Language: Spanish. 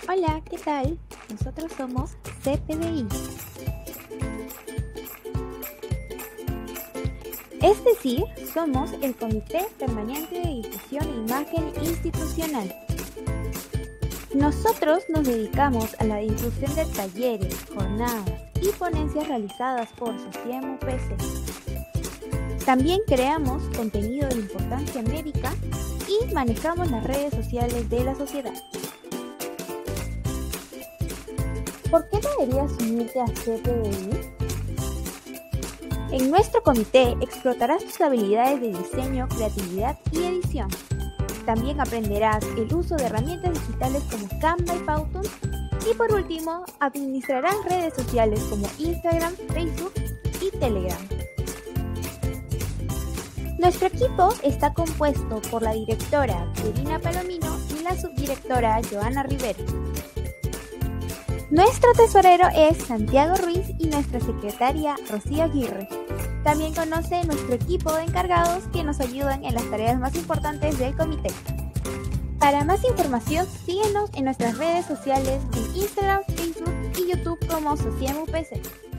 Hola, ¿qué tal? Nosotros somos CPDI. Es decir, somos el Comité Permanente de Difusión e Imagen Institucional. Nosotros nos dedicamos a la difusión de talleres, jornadas y ponencias realizadas por SOCIEM UPC. También creamos contenido de importancia médica y manejamos las redes sociales de la sociedad. ¿Por qué deberías unirte a CPDI? En nuestro comité explotarás tus habilidades de diseño, creatividad y edición. También aprenderás el uso de herramientas digitales como Canva y Powtoon. Y por último, administrarás redes sociales como Instagram, Facebook y Telegram. Nuestro equipo está compuesto por la directora Verina Palomino y la subdirectora Joana Rivero. Nuestro tesorero es Santiago Ruiz y nuestra secretaria Rocío Aguirre. También conoce nuestro equipo de encargados que nos ayudan en las tareas más importantes del comité. Para más información, síguenos en nuestras redes sociales en Instagram, Facebook y YouTube como SOCIEM UPC.